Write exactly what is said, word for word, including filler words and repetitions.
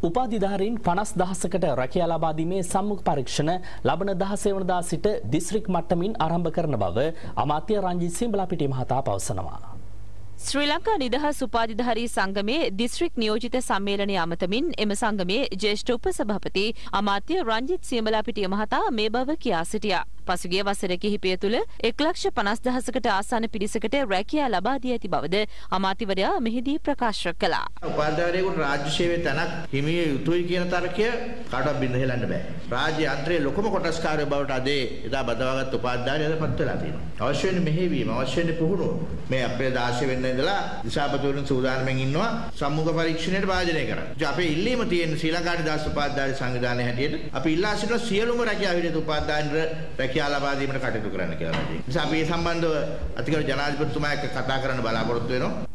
උපාධිධාරීන් පනස් දහසකට රැකියා ලබා දීමේ සම්මුඛ පරීක්ෂණ ලබන දහසේ වනදා සිට දිස්ත්‍රික් මට්ටමින් ආරම්භ කරන බව අමාත්‍ය රංජිත් සියඹලාපිටිය මහතා පවසනවා. ශ්‍රී ලංකා නිදහස් උපාධිධාරී සංගමේ දිස්ත්‍රික් නියෝජිත සම්මේලනය අමතමින් එම සංගමේ ජ්‍යෙෂ්ඨ උපසභාපති අමාත්‍ය රංජිත් සියඹලාපිටිය මහතා මේ බව කියා සිටියා. පසුගිය වසර කිහිපය තුළ එක් ලක්ෂ පනස් දහසකට ආසන්න පිරිසකට රැකියා ලබා දී ඇති බවද අමාත්‍යවරයා මෙහිදී ප්‍රකාශ කළා. උපාධිධාරියෙකුට රාජ්‍ය සේවයේ තැනක් හිමිය යුතුයි කියන තර්කය කාටවත් බින්ද හෙලන්න බෑ. රාජ්‍ය යන්ත්‍රයේ ලොකුම කොටස්කාරය බවට අද එදා බදවාගත් උපාධිධාරිය අද පත් වෙලා තියෙනවා. අවශ්‍ය වෙන්නේ මෙහෙවීම, අවශ්‍ය වෙන්නේ පුහුණුව. මේ අපේ දාශය වෙන්න ඉඳලා දිසාපතිවරුන් සූදානම්ෙන් ඉන්නවා සම්මුඛ පරීක්ෂණයට භාජනය කරන්න. අපේ ඉල්ලීම තියෙන ශ්‍රී ලංකා නිදහස් උපාධිධාරී සංවිධානයේ හැටියට අපි ඉල්ලා සිටින සියලුම රැකියා විරහිත උපාධිධාරීන්ට රැකියා ලබා දීමට කටයුතු කරන්න කියලා රජය. නිසා අපි මේ සම්බන්ධව අතිගරු ජනාධිපතිතුමා එක්ක කතා කරන්න බලාපොරොත්තු වෙනවා.